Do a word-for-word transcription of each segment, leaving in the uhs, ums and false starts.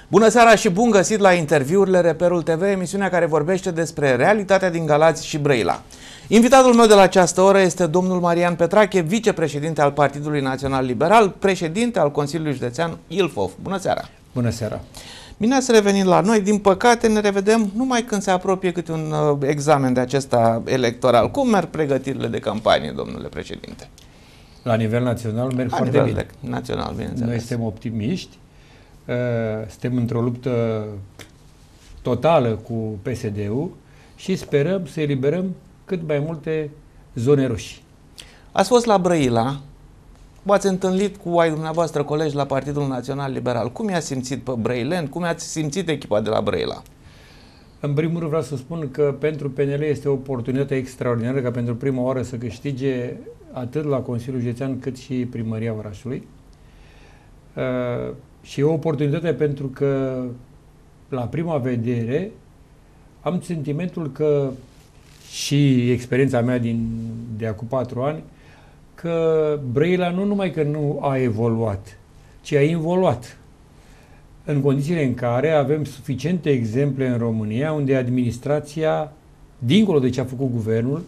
Bună seara și bun găsit la interviurile Reperul T V, emisiunea care vorbește despre realitatea din Galați și Brăila. Invitatul meu de la această oră este domnul Marian Petrache, vicepreședinte al Partidului Național Liberal, președinte al Consiliului Județean Ilfov. Bună seara! Bună seara! Bine ați revenit la noi. Din păcate ne revedem numai când se apropie câte un uh, examen de acesta electoral. Cum merg pregătirile de campanie, domnule președinte? La nivel național merg la foarte nivel bine. De național, bineînțeles. Noi suntem optimiști. Uh, suntem într-o luptă totală cu P S D-ul și sperăm să eliberăm cât mai multe zone roșii. Ați fost la Brăila, v-ați întâlnit cu ai dumneavoastră colegi la Partidul Național Liberal. Cum i-ați simțit pe brăileni? Cum i-ați simțit echipa de la Brăila? În primul rând vreau să spun că pentru P N L este o oportunitate extraordinară ca pentru prima oară să câștige atât la Consiliul Județean cât și primăria orașului. Uh, și e o oportunitate pentru că la prima vedere am sentimentul că și experiența mea din, de acum patru ani, că Brăila nu numai că nu a evoluat, ci a involuat. În condițiile în care avem suficiente exemple în România unde administrația, dincolo de ce a făcut guvernul,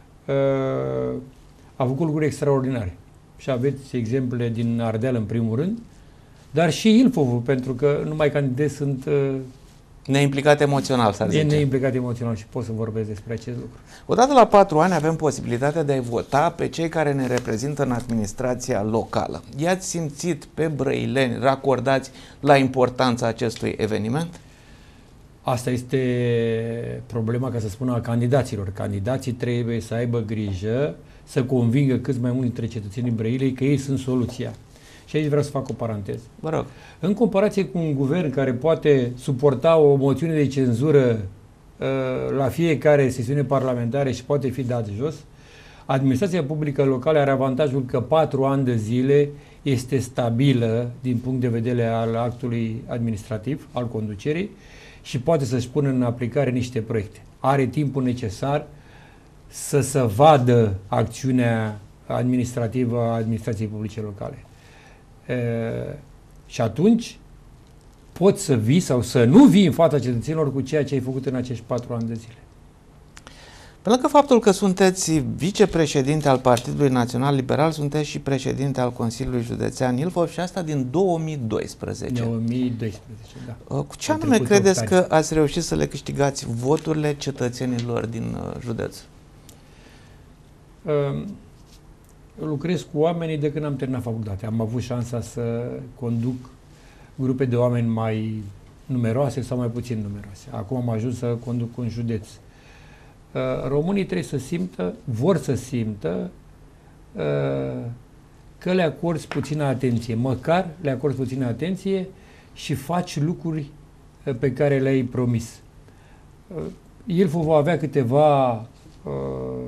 a făcut lucruri extraordinare. Și aveți exemple din Ardeal în primul rând, dar și Ilfovul, pentru că numai candidezi sunt neimplicat emoțional, s-ar zice. E neimplicat emoțional și pot să vorbesc despre acest lucru. Odată la patru ani avem posibilitatea de a vota pe cei care ne reprezintă în administrația locală. I-ați simțit pe brăileni racordați la importanța acestui eveniment? Asta este problema, ca să spun, a candidaților. Candidații trebuie să aibă grijă să convingă cât mai mult dintre cetățenii Brăilei că ei sunt soluția. Și aici vreau să fac o paranteză. Vă rog. În comparație cu un guvern care poate suporta o moțiune de cenzură uh, la fiecare sesiune parlamentară și poate fi dat jos, administrația publică locală are avantajul că patru ani de zile este stabilă din punct de vedere al actului administrativ, al conducerii și poate să-și pună în aplicare niște proiecte. Are timpul necesar să se vadă acțiunea administrativă a administrației publice locale. E, și atunci poți să vii sau să nu vii în fața cetățenilor cu ceea ce ai făcut în acești patru ani de zile. Pe lângă faptul că sunteți vicepreședinte al Partidului Național Liberal, sunteți și președinte al Consiliului Județean Ilfov și asta din două mii doisprezece. două mii doisprezece, da. Cu ce anume credeți că ați reușit să le câștigați voturile cetățenilor din județ? Um, lucrez cu oamenii de când am terminat facultatea. Am avut șansa să conduc grupe de oameni mai numeroase sau mai puțin numeroase. Acum am ajuns să conduc un județ. Uh, românii trebuie să simtă, vor să simtă uh, că le acorzi puțină atenție, măcar le acorzi puțină atenție și faci lucruri uh, pe care le-ai promis. Uh, Ilfov va avea câteva uh,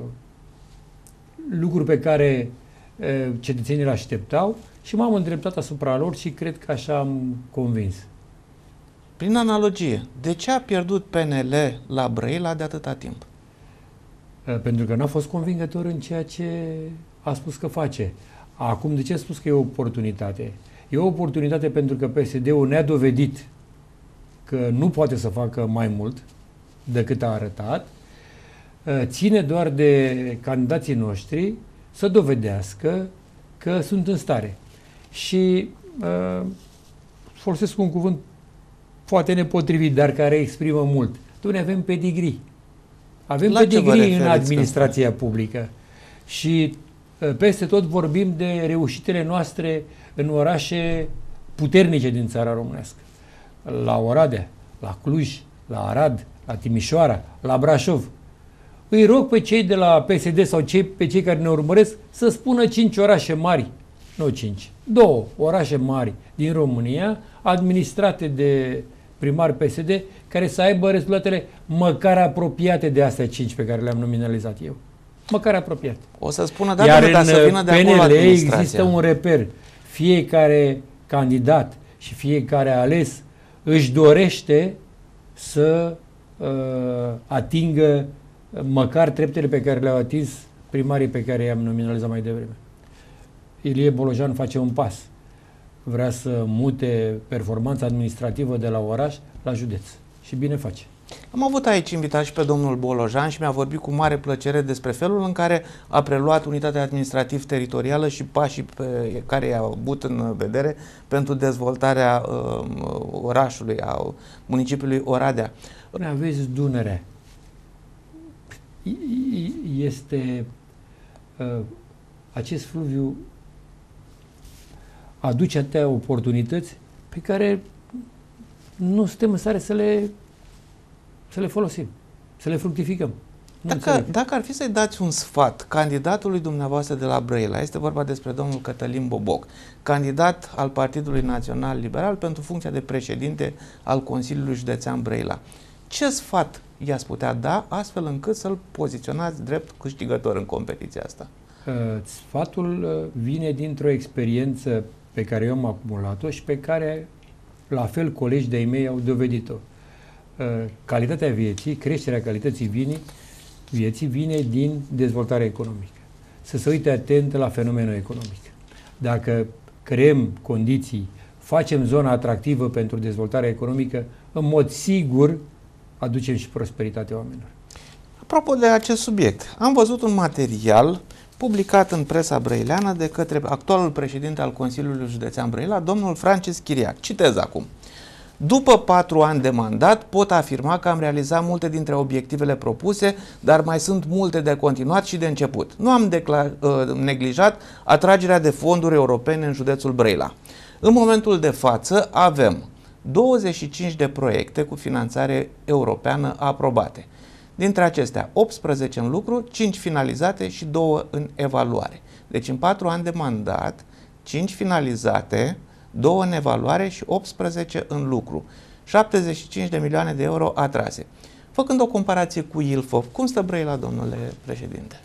lucruri pe care uh, cetățenii le așteptau și m-am îndreptat asupra lor și cred că așa am convins. Prin analogie, de ce a pierdut P N L la Brăila de atâta timp? Pentru că n-a fost convingător în ceea ce a spus că face. Acum, de ce a spus că e o oportunitate? E o oportunitate pentru că P S D-ul ne-a dovedit că nu poate să facă mai mult decât a arătat. Ține doar de candidații noștri să dovedească că sunt în stare. Și uh, folosesc un cuvânt poate nepotrivit, dar care exprimă mult. Noi avem pedigree. Avem La pedigree în administrația publică și peste tot vorbim de reușitele noastre în orașe puternice din țara românească. La Oradea, la Cluj, la Arad, la Timișoara, la Brașov. Îi rog pe cei de la P S D sau cei, pe cei care ne urmăresc să spună cinci orașe mari, nu cinci, două orașe mari din România, administrate de primari P S D, care să aibă rezultatele măcar apropiate de astea cinci pe care le-am nominalizat eu. Măcar apropiate. O să spună, da, dar ca să vină de acolo administrația. Există un reper. Fiecare candidat și fiecare ales își dorește să uh, atingă măcar treptele pe care le-au atins primarii pe care i-am nominalizat mai devreme. Ilie Bolojan face un pas. vrea să mute performanța administrativă de la oraș la județ. Și bine face. Am avut aici invitat și pe domnul Bolojan și mi-a vorbit cu mare plăcere despre felul în care a preluat unitatea administrativ-teritorială și pașii pe care i-a avut în vedere pentru dezvoltarea uh, orașului, a municipiului Oradea. Noi aveți Dunărea. Este uh, acest fluviu aduce atâtea oportunități pe care nu suntem în stare să le să le folosim, să le fructificăm. Dacă, dacă ar fi să-i dați un sfat candidatului dumneavoastră de la Brăila, este vorba despre domnul Cătălin Boboc, candidat al Partidului Național Liberal pentru funcția de președinte al Consiliului Județean Brăila, ce sfat i-ați putea da astfel încât să-l poziționați drept câștigător în competiția asta? Sfatul vine dintr-o experiență pe care eu am acumulat-o și pe care, la fel, colegi de-ai mei au dovedit-o. Calitatea vieții, creșterea calității vieții, vieții vine din dezvoltarea economică. Să se uite atent la fenomenul economic. Dacă creăm condiții, facem zona atractivă pentru dezvoltarea economică, în mod sigur aducem și prosperitatea oamenilor. Apropo de acest subiect, am văzut un material publicat în presa brăileană de către actualul președinte al Consiliului Județean Brăila, domnul Francis Chiriac. Citez acum. După patru ani de mandat, pot afirma că am realizat multe dintre obiectivele propuse, dar mai sunt multe de continuat și de început. Nu am neglijat atragerea de fonduri europene în județul Brăila. În momentul de față avem douăzeci și cinci de proiecte cu finanțare europeană aprobate. Dintre acestea, optsprezece în lucru, cinci finalizate și două în evaluare. Deci în patru ani de mandat, cinci finalizate, două în evaluare și optsprezece în lucru. șaptezeci și cinci de milioane de euro atrase. Făcând o comparație cu Ilfov, cum stă Brăila, domnule președinte?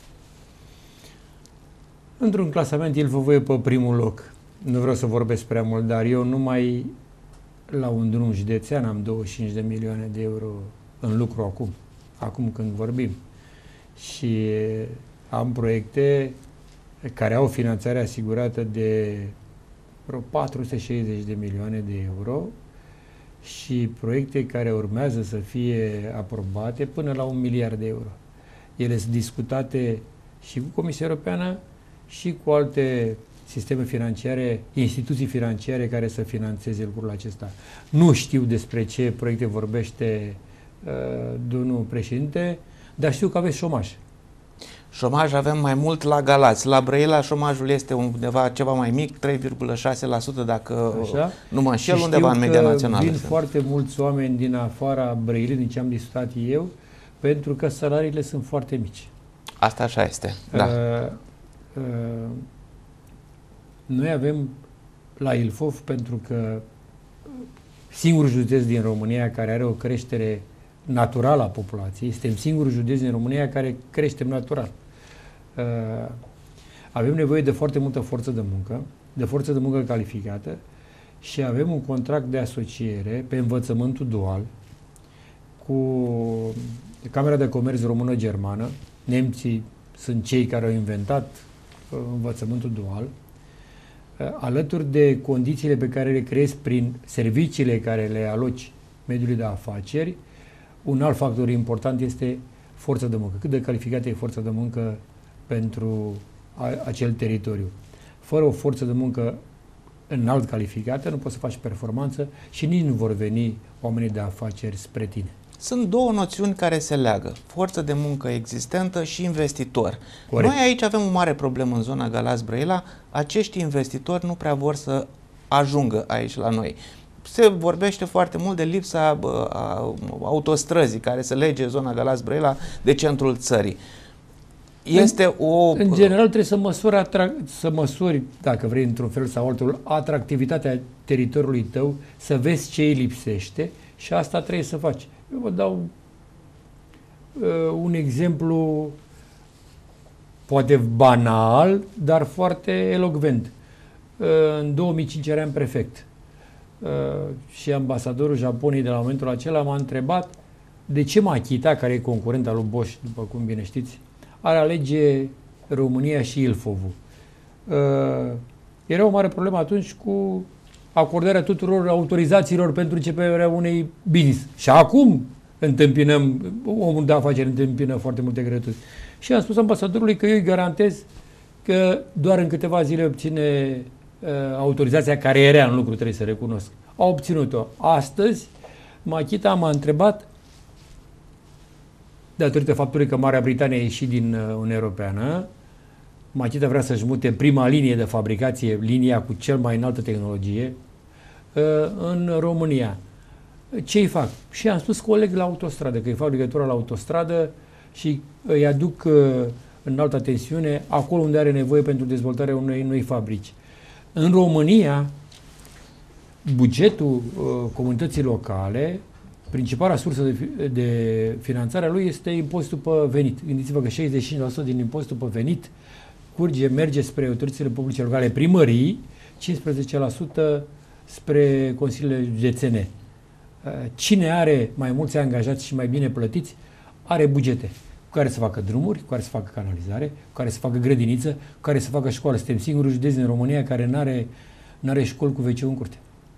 Într-un clasament, Ilfov e pe primul loc. Nu vreau să vorbesc prea mult, dar eu numai la un drum județean am douăzeci și cinci de milioane de euro în lucru acum, acum când vorbim. Și am proiecte care au finanțare asigurată de vreo patru sute șaizeci de milioane de euro și proiecte care urmează să fie aprobate până la un miliard de euro. Ele sunt discutate și cu Comisia Europeană și cu alte sisteme financiare, instituții financiare care să finanțeze lucrul acesta. Nu știu despre ce proiecte vorbește uh, domnul președinte, dar știu că aveți șomaj. Șomaj avem mai mult la Galați. La Brăila șomajul este undeva ceva mai mic, trei virgulă șase la sută dacă Așa? nu mă înșel, undeva în media națională. Vin foarte mulți oameni din afara Brăilei, din ce am discutat eu, pentru că salariile sunt foarte mici. Asta așa este, da. Uh, uh, noi avem la Ilfov, pentru că singurul județ din România care are o creștere naturală a populației, suntem singurul județ din România care crește natural. Uh, avem nevoie de foarte multă forță de muncă, de forță de muncă calificată și avem un contract de asociere pe învățământul dual cu Camera de Comerț Română-Germană. Nemții sunt cei care au inventat uh, învățământul dual, uh, alături de condițiile pe care le creezi prin serviciile care le aloci mediului de afaceri. Un alt factor important este forța de muncă. Cât de calificată e forța de muncă pentru a, acel teritoriu. Fără o forță de muncă înalt calificată, nu poți să faci performanță și nici nu vor veni oamenii de afaceri spre tine. Sunt două noțiuni care se leagă. Forță de muncă existentă și investitor. Corect. Noi aici avem o mare problemă în zona Galați-Brăila. Acești investitori nu prea vor să ajungă aici la noi. Se vorbește foarte mult de lipsa a autostrăzii care să lege zona Galați-Brăila de centrul țării. Este în, o... În general trebuie să măsori, să măsori, dacă vrei într-un fel sau altul, atractivitatea teritoriului tău, să vezi ce îi lipsește și asta trebuie să faci. Eu vă dau uh, un exemplu poate banal, dar foarte elocvent. Uh, în două mii cinci eram prefect. Uh, și ambasadorul Japoniei de la momentul acela m-a întrebat de ce Makita, care e concurent al lui Bosch, după cum bine știți, ar alege România și Ilfovul. Uh, era o mare problemă atunci cu acordarea tuturor autorizațiilor pentru începerea unei business. Și acum întâmpinăm, omul de afaceri întâmpină foarte multe greutăți. Și am spus ambasadorului că eu îi garantez că doar în câteva zile obține uh, autorizația care era în lucru, trebuie să recunosc. A obținut-o. Astăzi, Machita m-a întrebat, datorită faptului că Marea Britanie a ieșit din uh, Uniunea Europeană, Machita vrea să-și mute prima linie de fabricație, linia cu cel mai înaltă tehnologie, uh, în România. Ce-i fac? Și am spus coleg la autostradă, că îi fac legătura la autostradă și îi aduc uh, în alta tensiune acolo unde are nevoie pentru dezvoltarea unei noi fabrici. În România, bugetul uh, comunității locale, principala sursă de, de finanțare a lui este impozitul pe venit. Gândiți-vă că șaizeci și cinci la sută din impozitul pe venit curge, merge spre autoritățile publice locale, primării, cincisprezece la sută spre consiliile județene. Cine are mai mulți angajați și mai bine plătiți, are bugete cu care să facă drumuri, cu care să facă canalizare, cu care să facă grădiniță, cu care să facă școală. Suntem singurul județ din România care nu are, n-are școli cu ve ce-ul în curte.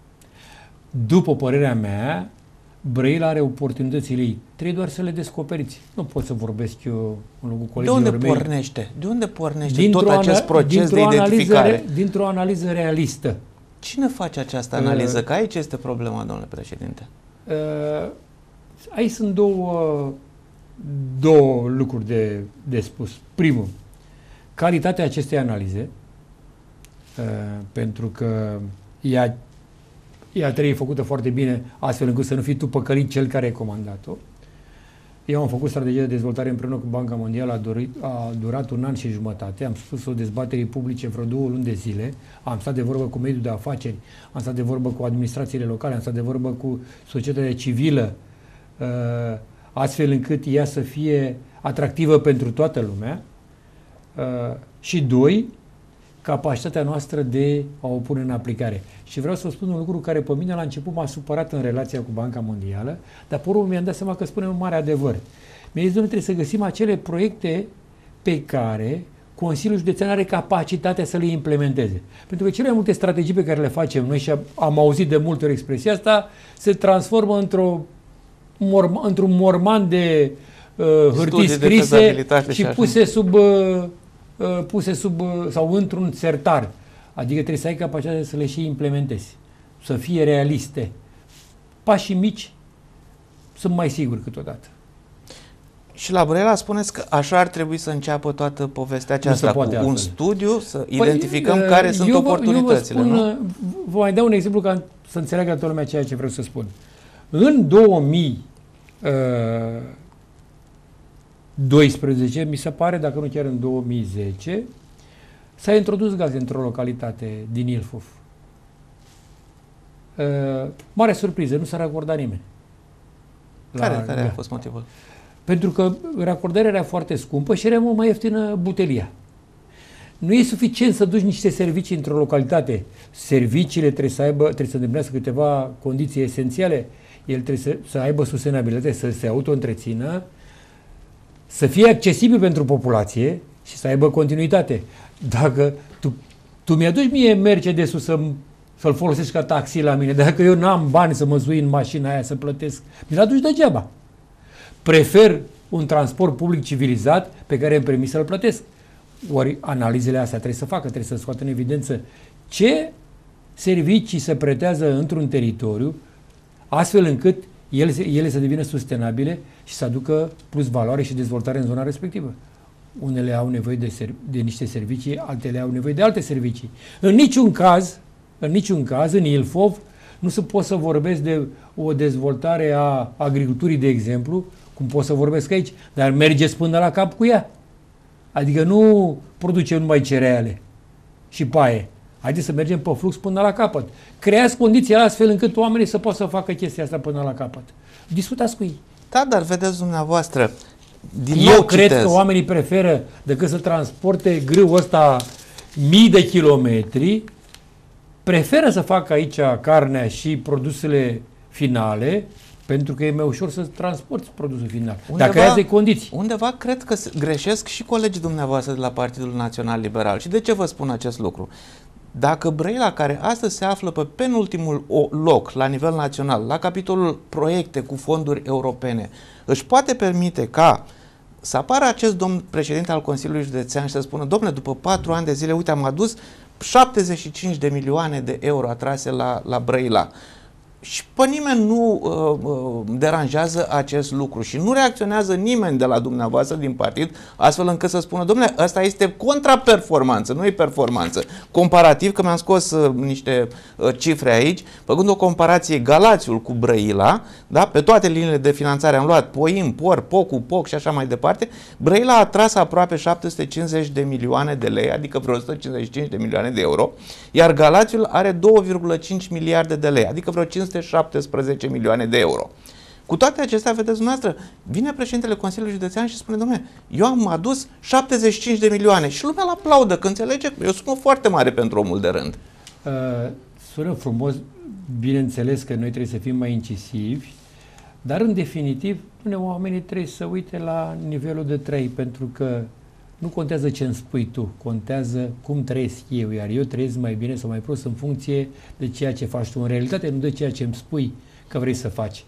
După părerea mea, Brăila are oportunitățile ei. Trebuie doar să le descoperiți. Nu pot să vorbesc eu în locul colegilor mei. De unde pornește? De unde pornește tot acest proces de identificare? Analiză, dintr-o analiză realistă. Cine face această analiză? Uh, că aici este problema, domnule președinte. Uh, aici sunt două, două lucruri de, de spus. Primul, calitatea acestei analize, uh, pentru că ea, ea trebuie făcută foarte bine, astfel încât să nu fii tu păcălit cel care ai comandat-o. Eu am făcut strategia de dezvoltare împreună cu Banca Mondială, a, dorit, a durat un an și jumătate, am spus o dezbatere publice vreo două luni de zile, am stat de vorbă cu mediul de afaceri, am stat de vorbă cu administrațiile locale, am stat de vorbă cu societatea civilă, astfel încât ea să fie atractivă pentru toată lumea. Și doi, capacitatea noastră de a o pune în aplicare. Și vreau să spun un lucru care pe mine la început m-a supărat în relația cu Banca Mondială, dar pe urmă mi-am dat seama că spunem un mare adevăr. Mi-a zis, domnule, trebuie să găsim acele proiecte pe care Consiliul Județean are capacitatea să le implementeze. Pentru că cele mai multe strategii pe care le facem noi, și am auzit de multe ori expresia asta, se transformă într-o morma, într-un morman de uh, hârtii scrise și puse sub... Uh, puse sub, sau într-un sertar. Adică trebuie să ai capacitatea să le și implementezi. Să fie realiste. Pașii mici sunt mai siguri câteodată. Și la Brăila spuneți că așa ar trebui să înceapă toată povestea aceasta, cu un altfel. studiu, să păi, identificăm uh, care sunt oportunitățile. Eu vă, spun, nu? vă mai dau un exemplu ca să înțeleagă toată lumea ceea ce vreau să spun. În două mii doisprezece, mi se pare, dacă nu chiar în două mii zece, s-a introdus gaz într-o localitate din Ilfov. Uh, mare surpriză, nu s-a racordat nimeni. Care, care a fost motivul? Pentru că racordarea era foarte scumpă și era mult mai ieftină butelia. Nu e suficient să duci niște servicii într-o localitate. Serviciile trebuie să aibă, trebuie să îndeplinească câteva condiții esențiale. El trebuie să, să aibă sustenabilitate, să se auto-întrețină, să fie accesibil pentru populație și să aibă continuitate. Dacă tu, tu mi-aduci mie Mercedes-ul să, să-l folosesc ca taxi la mine, dacă eu n-am bani să mă sui în mașina aia să plătesc, mi-l aduci degeaba. Prefer un transport public civilizat pe care îmi permis să-l plătesc. Ori analizele astea trebuie să facă, trebuie să scoată în evidență ce servicii se pretează într-un teritoriu, astfel încât ele, ele să devină sustenabile și să aducă plus valoare și dezvoltare în zona respectivă. Unele au nevoie de, de niște servicii, altele au nevoie de alte servicii. În niciun caz, în niciun caz, în Ilfov, nu se poate să vorbesc de o dezvoltare a agriculturii, de exemplu, cum pot să vorbesc aici, dar mergeți până la cap cu ea. Adică nu producem numai cereale și paie. Haideți să mergem pe flux până la capăt. Creați condiții astfel încât oamenii să poată să facă chestia asta până la capăt. Discutați cu ei. Da, dar vedeți dumneavoastră, din Eu nou cred citez. că oamenii preferă, decât să transporte grâul ăsta mii de kilometri, preferă să facă aici carnea și produsele finale, pentru că e mai ușor să transporti produsul final. Undeva, dacă ai condiții. Undeva cred că greșesc și colegii dumneavoastră de la Partidul Național Liberal. Și de ce vă spun acest lucru? dacă Brăila, care astăzi se află pe penultimul loc la nivel național, la capitolul proiecte cu fonduri europene, își poate permite ca să apară acest domn președinte al Consiliului Județean și să spună: dom'le, după patru ani de zile, uite, am adus șaptezeci și cinci de milioane de euro atrase la, la Brăila. Și pe nimeni nu uh, uh, deranjează acest lucru și nu reacționează nimeni de la dumneavoastră din partid, astfel încât să spună: dom'le, ăsta este contraperformanță, nu e performanță. Comparativ, că mi-am scos uh, niște uh, cifre aici, făcând o comparație Galațiul cu Brăila, da? Pe toate liniile de finanțare am luat Poim, Por, Pocu, Poc și așa mai departe. Brăila a tras aproape șapte sute cincizeci de milioane de lei, adică vreo o sută cincizeci și cinci de milioane de euro, iar Galațiul are două virgulă cinci miliarde de lei, adică vreo cinci sute șaptesprezece milioane de euro. Cu toate acestea, vedeți dumneavoastră, vine președintele Consiliului Județean și spune: dom'le, eu am adus șaptezeci și cinci de milioane și lumea îl aplaudă, că înțelege că e o sumă foarte mare pentru omul de rând. Uh, sună frumos, bineînțeles că noi trebuie să fim mai incisivi, dar în definitiv, oamenii trebuie să uite la nivelul de trai, pentru că nu contează ce îmi spui tu, contează cum trăiesc eu, iar eu trăiesc mai bine sau mai prost în funcție de ceea ce faci tu. În realitate, nu de ceea ce îmi spui că vrei să faci.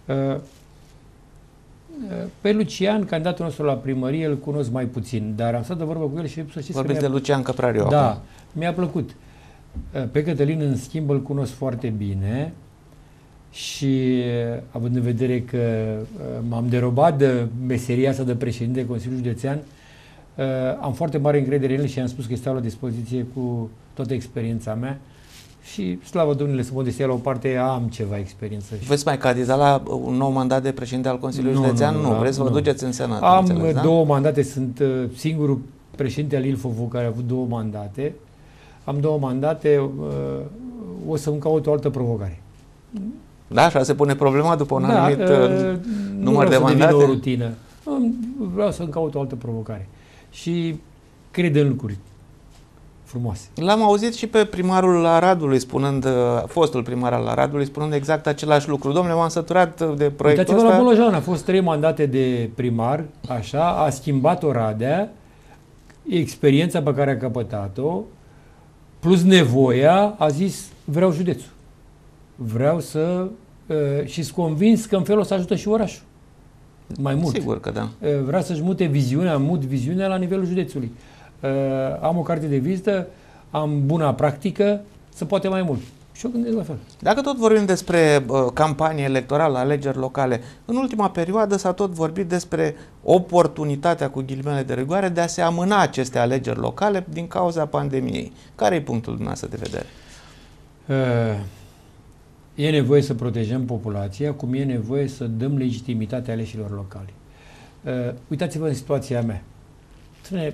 Pe Lucian, candidatul nostru la primărie, îl cunosc mai puțin, dar am stat de vorbă cu el și să știți Vorbiți de Lucian Căprariu. Da, mi-a plăcut. Pe Cătălin, în schimb, îl cunosc foarte bine și, având în vedere că m-am derobat de meseria asta de președinte Consiliului Județean, Uh, am foarte mare încredere în el și am spus că stau la dispoziție cu toată experiența mea și, slavă Domnului, să modestia la o parte, am ceva experiență. Veți mai candida la un nou mandat de președinte al Consiliului nu, Județean? Nu, nu, nu vreți să vă duceți în Senat? Am înțeles, da? două mandate, sunt uh, singurul președinte al Ilfovu care a avut două mandate. Am două mandate, uh, o să-mi caut o altă provocare. Da, așa se pune problema după un da, anumit uh, număr nu de mandate? o rutină. Vreau să-mi caut o altă provocare. Și cred în lucruri frumoase. L-am auzit și pe primarul Aradului spunând, fostul primar al Aradului, spunând exact același lucru. Dom'le, m-am săturat de proiectul ăsta. Uitați-vă la Bolojan, a fost trei mandate de primar, așa, a schimbat Oradea, experiența pe care a căpătat-o, plus nevoia, a zis: vreau județul. Vreau să... Uh, și-s convins că în felul ăsta ajută și orașul. Mai mult. Sigur că da. Vreau să-și mute viziunea, mut viziunea la nivelul județului. Am o carte de vizită, am buna practică, să poate mai mult. Și eu gândesc la fel. Dacă tot vorbim despre uh, campanie electorală, alegeri locale, în ultima perioadă s-a tot vorbit despre oportunitatea, cu ghilimele de rigoare, de a se amâna aceste alegeri locale din cauza pandemiei. Care e punctul dumneavoastră de vedere? Uh, e nevoie să protejăm populația, cum e nevoie să dăm legitimitate aleșilor locali. Uh, uitați-vă în situația mea. Tine,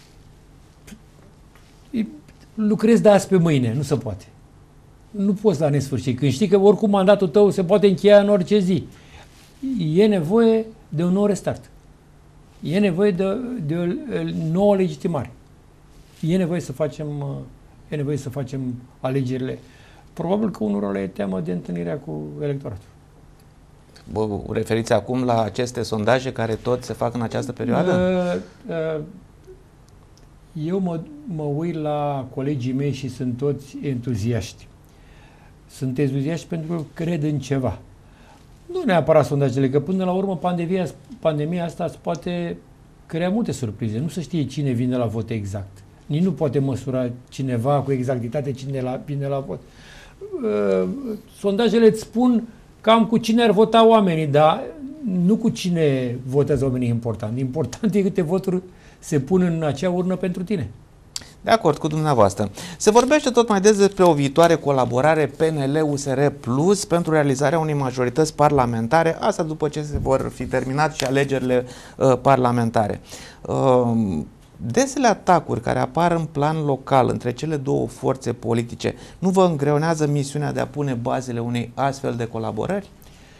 lucrezi de azi pe mâine, nu se poate. Nu poți la nesfârșit. Când știi că oricum mandatul tău se poate încheia în orice zi, e nevoie de un nou restart. E nevoie de, de o nouă legitimare. E nevoie să facem, e nevoie să facem alegerile. Probabil că unul le e teamă de întâlnirea cu electoratul. Vă referiți acum la aceste sondaje care tot se fac în această perioadă? Uh, uh, eu mă, mă uit la colegii mei și sunt toți entuziaști. Sunt entuziaști pentru că cred în ceva. Nu neapărat sondajele, că până la urmă pandemia, pandemia asta îți poate crea multe surprize. Nu se știe cine vine la vot exact. Nici nu poate măsura cineva cu exactitate cine la, vine la vot. Uh, sondajele îți spun cam cu cine ar vota oamenii, dar nu cu cine votează oamenii important. Important e câte voturi se pun în acea urnă pentru tine. De acord cu dumneavoastră. Se vorbește tot mai des despre o viitoare colaborare P N L U S R Plus pentru realizarea unei majorități parlamentare, asta după ce se vor fi terminat și alegerile uh, parlamentare. Uh, Desele atacuri care apar în plan local între cele două forțe politice nu vă îngreunează misiunea de a pune bazele unei astfel de colaborări?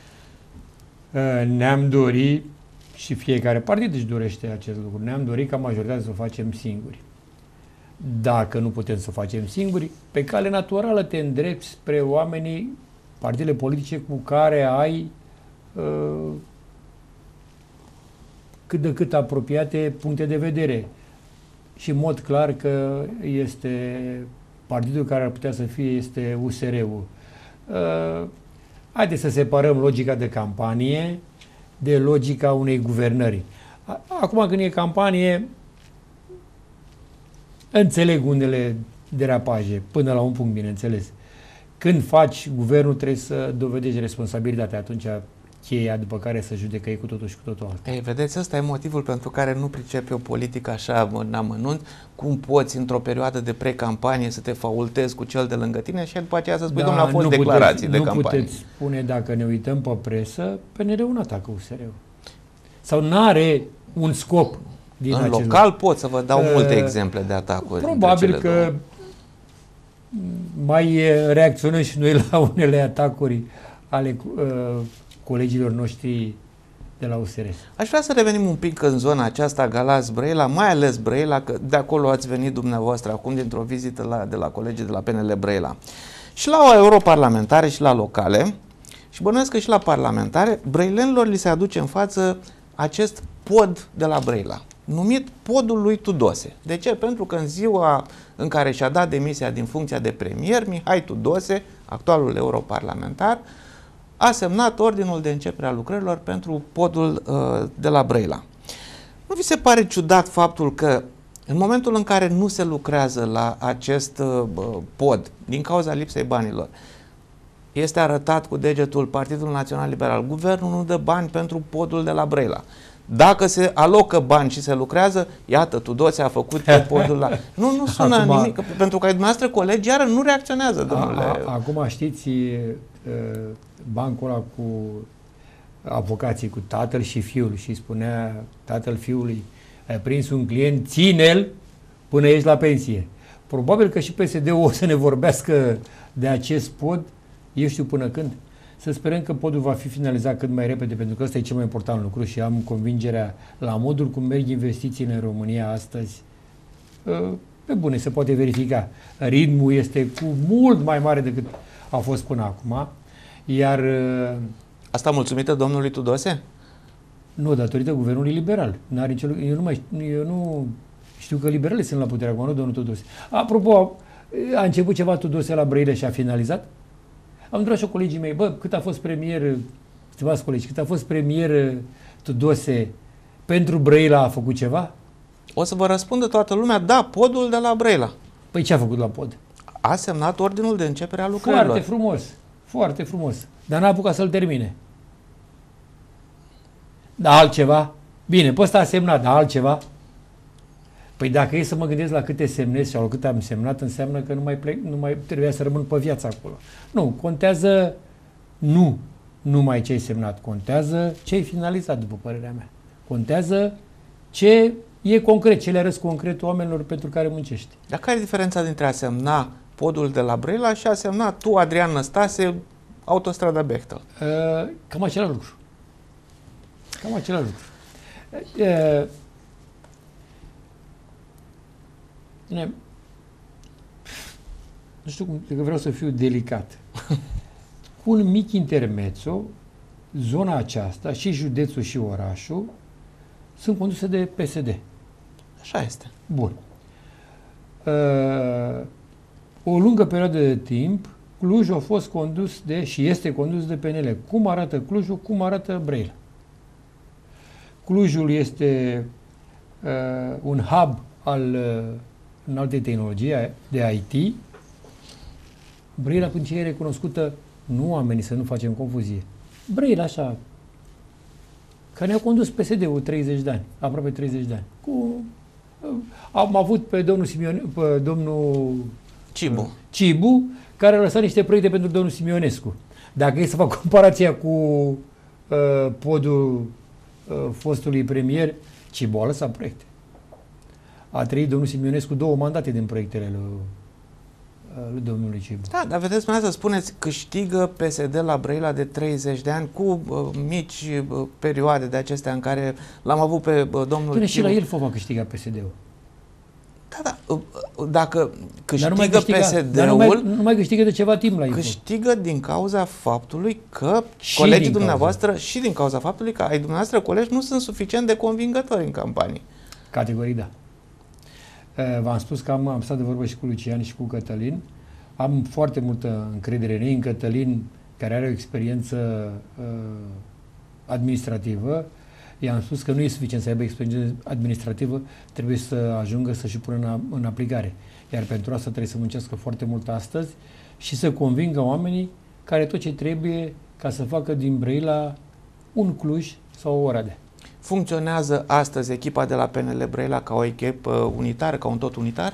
Ne-am dorit, și fiecare partid își dorește acest lucru, ne-am dorit ca majoritatea să o facem singuri. Dacă nu putem să o facem singuri, pe cale naturală te îndrepți spre oamenii, partidele politice cu care ai uh, cât de cât apropiate puncte de vedere. Și în mod clar că este partidul care ar putea să fie este U S R-ul. Uh, haideți să separăm logica de campanie de logica unei guvernări. Acum când e campanie, înțeleg unele derapaje, până la un punct, bineînțeles. Când faci guvernul, trebuie să dovedești responsabilitatea, atunci cheia după care să judecă ei cu totul și cu totul altul. Ei, vedeți, ăsta e motivul pentru care nu pricepe o politică așa în amănunt, cum poți într-o perioadă de pre-campanie să te faultezi cu cel de lângă tine și după aceea să spui, da, domnule, au fost declarații puteți, de nu campanie. Nu puteți spune, dacă ne uităm pe presă, P N R-ul nu atacă U S R-ul. Sau nu are un scop din în acest local lucru. pot să vă dau uh, multe exemple de atacuri. Probabil că două. mai reacționăm și noi la unele atacuri ale uh, colegilor noștri de la U S R. Aș vrea să revenim un pic în zona aceasta Galați-Brăila, mai ales Brăila, că de acolo ați venit dumneavoastră acum dintr-o vizită la, de la colegii de la P N L Brăila. Și la europarlamentare și la locale, și bănuiesc că și la parlamentare, brăilenilor li se aduce în față acest pod de la Brăila, numit podul lui Tudose. De ce? Pentru că în ziua în care și-a dat demisia din funcția de premier, Mihai Tudose, actualul europarlamentar, a semnat ordinul de începere a lucrărilor pentru podul uh, de la Brăila. Nu vi se pare ciudat faptul că în momentul în care nu se lucrează la acest uh, pod, din cauza lipsei banilor, este arătat cu degetul Partidul Național Liberal, guvernul nu dă bani pentru podul de la Brăila. Dacă se alocă bani și se lucrează, iată, Tudose a făcut pe podul la... Nu, nu sună acum, nimic, pentru că dumneavoastră colegi iară nu reacționează, domnule. A, a, acum știți bancul ăla cu avocații, cu tatăl și fiul, și spunea tatăl fiului, ai prins un client, ține-l până ești la pensie. Probabil că și P S D-ul o să ne vorbească de acest pod, eu știu până când. Să sperăm că podul va fi finalizat cât mai repede, pentru că ăsta e cel mai important lucru și am convingerea, la modul cum merg investițiile în România astăzi, pe bune, se poate verifica. Ritmul este cu mult mai mare decât a fost până acum, iar... Asta mulțumită domnului Tudose? Nu, datorită guvernului liberal. N-are nicio... eu, nu mai... eu nu știu că liberalii sunt la putere acum, nu domnul Tudose. Apropo, a început ceva Tudose la Brăila și a finalizat? Am întrebat și colegii mei, bă, cât a fost premier, stimați colegi, cât a fost premier Tudose pentru Brăila, a făcut ceva? O să vă răspundă toată lumea, da, podul de la Brăila. Păi ce a făcut la pod? A semnat ordinul de începere a lucrărilor. Foarte frumos, foarte frumos, dar n-a apucat să-l termine. Da, altceva? Bine, pe ăsta a semnat, dar altceva? Păi dacă e să mă gândesc la câte semnezi sau la câte am semnat, înseamnă că nu mai, plec, nu mai trebuia să rămân pe viață acolo. Nu, contează nu numai ce ai semnat, contează ce ai finalizat, după părerea mea. Contează ce e concret, ce le arăți concret oamenilor pentru care muncești. Dar care e diferența dintre a semna podul de la Brăila și a semna tu, Adrian Năstase, autostrada Bechtel? Uh, cam același lucru. Cam același lucru. Uh, Ne, nu știu cum, că vreau să fiu delicat. Cu un mic intermezzo, zona aceasta, și județul și orașul, sunt conduse de P S D. Așa este. Bun. Uh, o lungă perioadă de timp, Clujul a fost condus de, și este condus de P N L. Cum arată Clujul, cum arată Brăila? Clujul este uh, un hub al uh, în alte tehnologii de I T. Brăila, până ce e recunoscută, nu oamenii, să nu facem confuzie. Brăila, așa, că ne-a condus P S D-ul treizeci de ani, aproape treizeci de ani. Cu, am avut pe domnul Simeone, pe domnul Cibu. Cibu, care a lăsat niște proiecte pentru domnul Simionescu. Dacă e să fac comparația cu uh, podul uh, fostului premier, Cibu a lăsat proiecte. A trăit domnul Simionescu două mandate din proiectele lui, lui domnului Cibu. Da, dar vedeți, să spuneți, câștigă P S D la Brăila de treizeci de ani cu uh, mici uh, perioade de acestea în care l-am avut pe uh, domnul Bine, Cibu. și la el va câștiga P S D-ul. Da, da, uh, dacă câștigă, nu câștiga, P S D-ul... Dar nu mai, nu mai câștigă de ceva timp la el. Câștigă din cauza faptului că și colegii dumneavoastră cauza. și din cauza faptului că ai dumneavoastră colegi nu sunt suficient de convingători în campanie. Categoric, da. V-am spus că am, am stat de vorbă și cu Lucian și cu Cătălin. Am foarte multă încredere în ei, în Cătălin, care are o experiență uh, administrativă. I-am spus că nu e suficient să aibă experiență administrativă, trebuie să ajungă să-și pună în, în aplicare. Iar pentru asta trebuie să muncească foarte mult astăzi și să convingă oamenii care tot ce trebuie ca să facă din Brăila un Cluj sau o Oradea. Funcționează astăzi echipa de la P N L Brăila ca o echipă unitară, ca un tot unitar?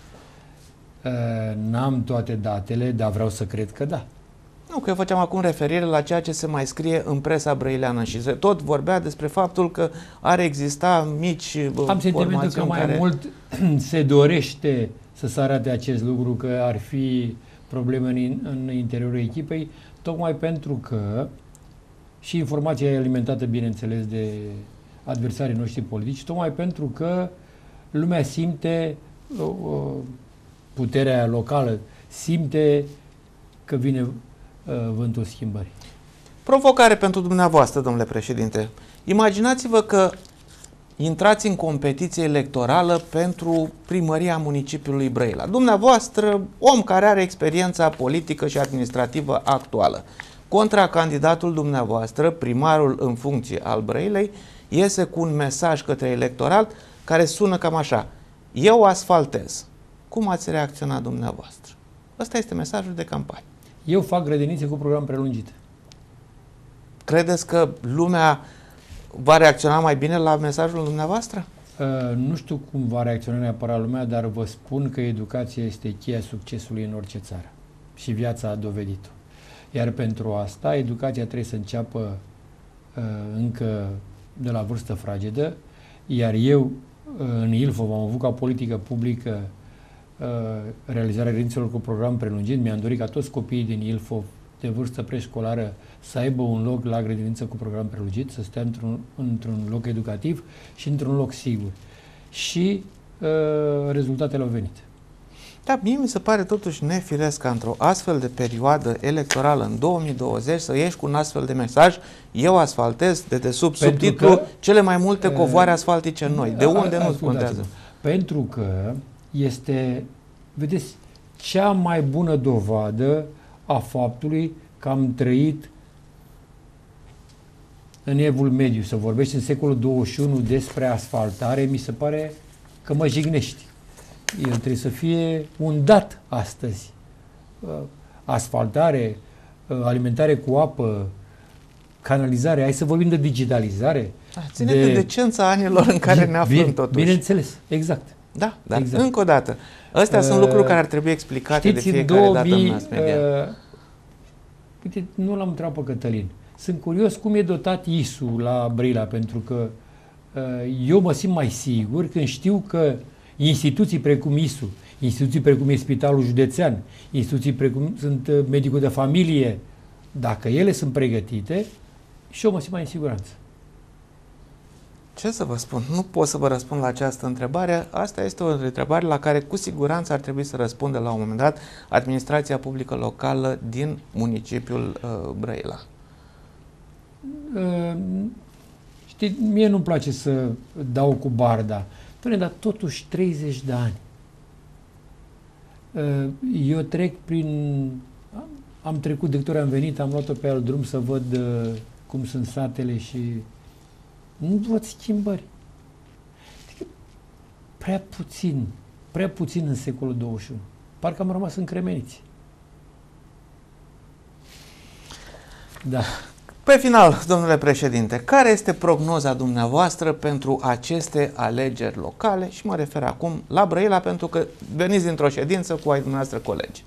N-am toate datele, dar vreau să cred că da. Nu, că eu făceam acum referire la ceea ce se mai scrie în presa brăileană și se tot vorbea despre faptul că ar exista mici Am sentimentul că mai care... mult se dorește să se arate acest lucru, că ar fi probleme în, în interiorul echipei, tocmai pentru că și informația e alimentată, bineînțeles, de adversarii noștri politici, tocmai pentru că lumea simte uh, puterea locală, simte că vine uh, vântul schimbării. Provocare pentru dumneavoastră, domnule președinte. Imaginați-vă că intrați în competiție electorală pentru primăria municipiului Brăila. Dumneavoastră, om care are experiența politică și administrativă actuală, contra candidatul dumneavoastră, primarul în funcție al Brăilei, iese cu un mesaj către electorat care sună cam așa: eu asfaltez. Cum ați reacționat dumneavoastră? Ăsta este mesajul de campanie. Eu fac grădinițe cu program prelungit. Credeți că lumea va reacționa mai bine la mesajul dumneavoastră? Uh, nu știu cum va reacționa neapărat lumea, dar vă spun că educația este cheia succesului în orice țară. Și viața a dovedit-o. Iar pentru asta, educația trebuie să înceapă uh, încă de la vârstă fragedă, iar eu, uh, în Ilfov, am avut ca politică publică uh, realizarea grădinițelor cu program prelungit. Mi-am dorit ca toți copiii din Ilfov de vârstă preșcolară să aibă un loc la grădiniță cu program prelungit, să stea într-un, într-un loc educativ și într-un loc sigur. Și uh, rezultatele au venit. Da, mie mi se pare totuși nefiresc ca într-o astfel de perioadă electorală în două mii douăzeci să ieși cu un astfel de mesaj: eu asfaltez, de desubt subtitlu cele mai multe covoare asfaltice noi. De unde nu contează? Pentru că este, vedeți, cea mai bună dovadă a faptului că am trăit în evul mediu. Să vorbești în secolul douăzeci și unu despre asfaltare, mi se pare că mă jignești. El trebuie să fie un dat astăzi. Asfaltare, alimentare cu apă, canalizare, hai să vorbim de digitalizare. Da, ține de, de decența anilor în care ne aflăm bine, totuși. Bineînțeles, exact. Da, dar exact. Încă o dată, astea uh, sunt lucruri care ar trebui explicate știți, de fiecare două mii, dată în mass media. Uh, uite, nu l-am întrebat pe Cătălin. Sunt curios cum e dotat I S U la Brăila, pentru că uh, eu mă simt mai sigur când știu că instituții precum I S U, instituții precum e Spitalul Județean, instituții precum sunt uh, medicul de familie, dacă ele sunt pregătite, și eu mă simt mai în siguranță. Ce să vă spun? Nu pot să vă răspund la această întrebare. Asta este o întrebare la care cu siguranță ar trebui să răspundă la un moment dat administrația publică locală din municipiul uh, Brăila. Uh, știi, mie nu-mi place să dau cu barda. Doamne, dar totuși treizeci de ani. Uh, eu trec prin... Am trecut de câte ori am venit, am luat-o pe alt drum să văd uh, cum sunt satele și nu văd schimbări. Adică prea puțin, prea puțin în secolul douăzeci și unu. Parcă am rămas încremeniți. Da. Pe final, domnule președinte, care este prognoza dumneavoastră pentru aceste alegeri locale? Și mă refer acum la Brăila, pentru că veniți dintr-o ședință cu ai dumneavoastră colegi.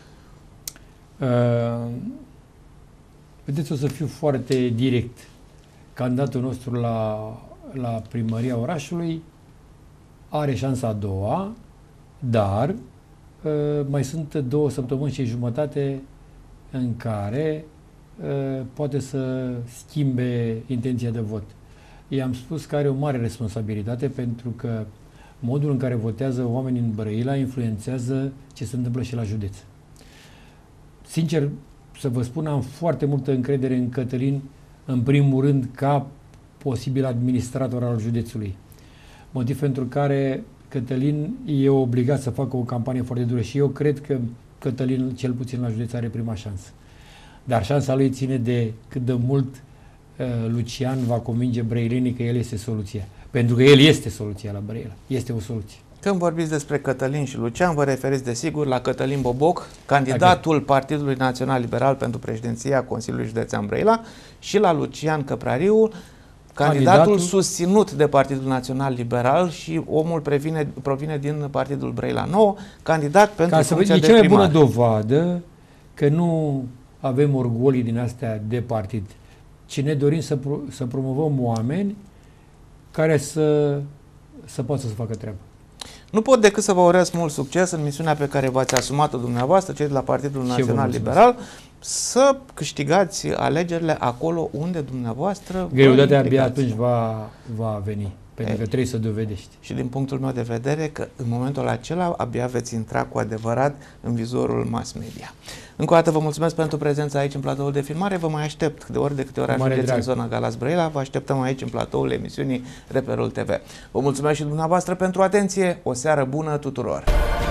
Uh, vedeți, o să fiu foarte direct. Candidatul nostru la, la primăria orașului are șansa a doua, dar uh, mai sunt două săptămâni și jumătate în care uh, poate să schimbe intenția de vot. I-am spus că are o mare responsabilitate, pentru că modul în care votează oamenii în Brăila influențează ce se întâmplă și la județ. Sincer, să vă spun, am foarte multă încredere în Cătălin, în primul rând ca posibil administrator al județului. Motiv pentru care Cătălin e obligat să facă o campanie foarte dură și eu cred că Cătălin, cel puțin la județ, are prima șansă. Dar șansa lui ține de cât de mult uh, Lucian va convinge brăilenii că el este soluția. Pentru că el este soluția la Brăila. Este o soluție. Când vorbiți despre Cătălin și Lucian, vă referiți desigur la Cătălin Boboc, candidatul okay. Partidului Național Liberal pentru președinția Consiliului Județean Brăila, și la Lucian Căprariu, candidatul, candidatul susținut de Partidul Național Liberal și omul previne, provine din Partidul Brăila Nouă, candidat pentru Ca să funcția vă, de e cea mai primar. bună dovadă că nu avem orgolii din astea de partid, ci ne dorim să, pro, să promovăm oameni care să, să poată să facă treaba. Nu pot decât să vă urez mult succes în misiunea pe care v-ați asumat-o dumneavoastră, cei de la Partidul Național Liberal, să câștigați alegerile acolo unde dumneavoastră... Greutatea abia atunci va, va veni, pentru că trebuie să dovedești. Și din punctul meu de vedere că în momentul acela abia veți intra cu adevărat în vizorul mass media. Încă o dată vă mulțumesc pentru prezența aici în platoul de filmare. Vă mai aștept de ori de câte ori ajungeți în zona Galați-Brăila. Vă așteptăm aici în platoul emisiunii Reperul T V. Vă mulțumesc și dumneavoastră pentru atenție. O seară bună tuturor!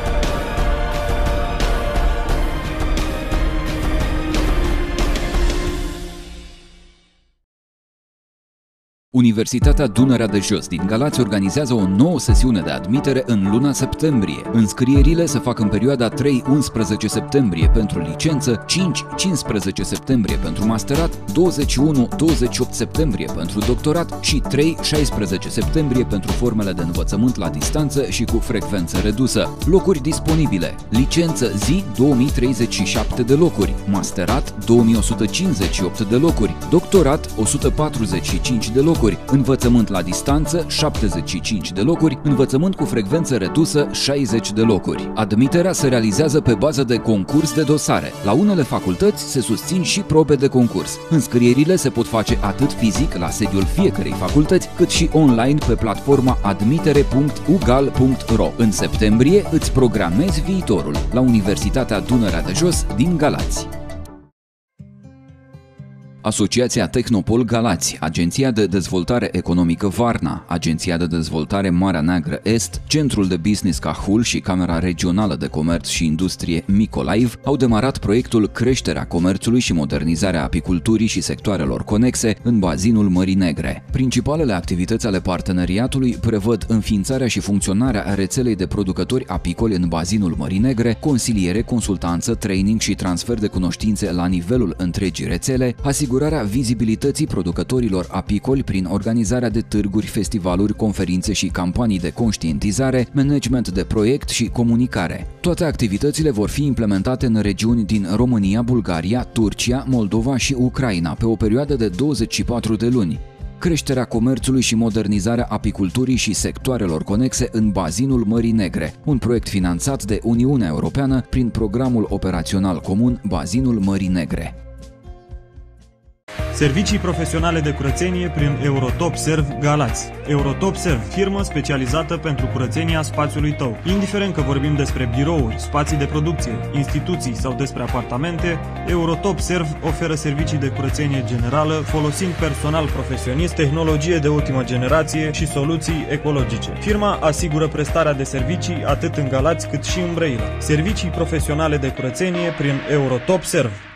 Universitatea Dunărea de Jos din Galați organizează o nouă sesiune de admitere în luna septembrie. Înscrierile se fac în perioada trei unsprezece septembrie pentru licență, cinci cincisprezece septembrie pentru masterat, douăzeci și unu douăzeci și opt septembrie pentru doctorat și trei șaisprezece septembrie pentru formele de învățământ la distanță și cu frecvență redusă. Locuri disponibile: licență zi două mii treizeci și șapte de locuri, masterat două mii o sută cincizeci și opt de locuri, doctorat o sută patruzeci și cinci de locuri, învățământ la distanță șaptezeci și cinci de locuri, învățământ cu frecvență redusă șaizeci de locuri. Admiterea se realizează pe bază de concurs de dosare. La unele facultăți se susțin și probe de concurs. Înscrierile se pot face atât fizic la sediul fiecărei facultăți, cât și online pe platforma admitere punct u gal punct ro. În septembrie îți programezi viitorul la Universitatea Dunărea de Jos din Galați. Asociația Tehnopol Galați, Agenția de Dezvoltare Economică Varna, Agenția de Dezvoltare Marea Neagră Est, Centrul de Business Cahul și Camera Regională de Comerț și Industrie Micolaiv au demarat proiectul Creșterea comerțului și modernizarea apiculturii și sectoarelor conexe în bazinul Mării Negre. Principalele activități ale parteneriatului prevăd înființarea și funcționarea rețelei de producători apicoli în bazinul Mării Negre, consiliere, consultanță, training și transfer de cunoștințe la nivelul întregii rețele, asigurarea vizibilității producătorilor apicoli prin organizarea de târguri, festivaluri, conferințe și campanii de conștientizare, management de proiect și comunicare. Toate activitățile vor fi implementate în regiuni din România, Bulgaria, Turcia, Moldova și Ucraina pe o perioadă de douăzeci și patru de luni. Creșterea comerțului și modernizarea apiculturii și sectoarelor conexe în bazinul Mării Negre, un proiect finanțat de Uniunea Europeană prin programul operațional comun Bazinul Mării Negre. Servicii profesionale de curățenie prin Eurotop Serv Galați. Eurotop Serv, firmă specializată pentru curățenia spațiului tău. Indiferent că vorbim despre birouri, spații de producție, instituții sau despre apartamente, Eurotop Serv oferă servicii de curățenie generală folosind personal profesionist, tehnologie de ultimă generație și soluții ecologice. Firma asigură prestarea de servicii atât în Galați cât și în Brăila. Servicii profesionale de curățenie prin Eurotop Serv.